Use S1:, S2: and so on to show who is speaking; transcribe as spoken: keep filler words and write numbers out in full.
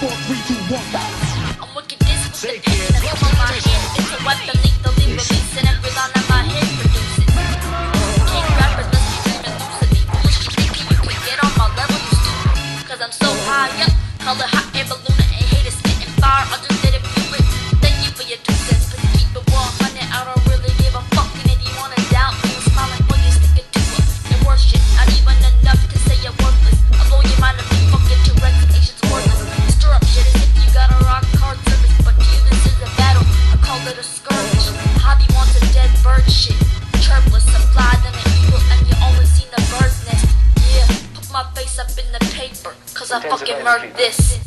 S1: four, three, two, one.
S2: I'm wicked this with the pen and the film on my hand. It's a weapon, lethally releasing every line that my head produces. King rappers must be dreaming lucidly. Foolish you thinking you can get on my level, you stupid. Cause I'm so high up, color hot air balloon and haters spitting fire. I'll just let it be lit. Thank you for your two cents, but keep it one hundred. I don't really give a fuck, and if you wanna doubt me, I'm smiling for you, stick it to it. Your worst shit, not even enough to say you're worthless. I'll blow your mind and be fucking to recitations worthless. Stir up shit as if you got a rock hard service, but to you this is a battle. I call it a skirmish. Hobby wants a dead bird shit. Chirpless, supply them an evil, and you only seen the bird's nest. Yeah, put my face up in the paper, cause I fucking murdered this.